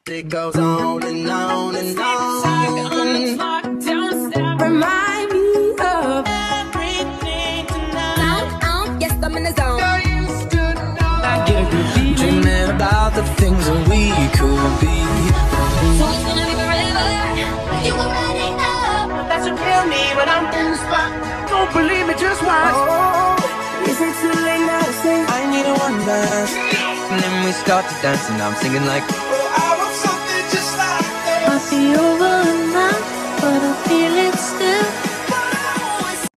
It goes on and on and on. Remind me of everything tonight. Yes, I'm in the zone. I get a good feeling. Dreaming about the things that we could be. So it's gonna be forever. You already know. That's what kill me when I'm in the spot. Don't believe me, just watch. Oh, is it too late now to say I need a one dance? And then we start to dance, and I'm singing like, oh, I want something just like that. I'll be over now, but I feel